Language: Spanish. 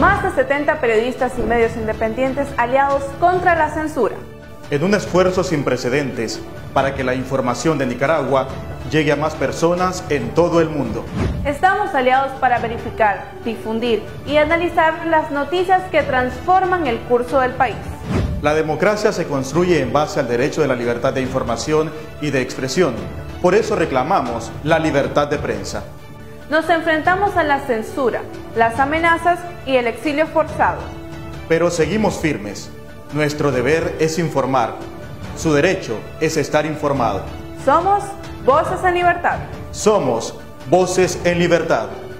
Más de 70 periodistas y medios independientes aliados contra la censura. En un esfuerzo sin precedentes para que la información de Nicaragua llegue a más personas en todo el mundo. Estamos aliados para verificar, difundir y analizar las noticias que transforman el curso del país. La democracia se construye en base al derecho de la libertad de información y de expresión. Por eso reclamamos la libertad de prensa. Nos enfrentamos a la censura, las amenazas y el exilio forzado. Pero seguimos firmes. Nuestro deber es informar. Su derecho es estar informado. Somos Voces en Libertad. Somos Voces en Libertad.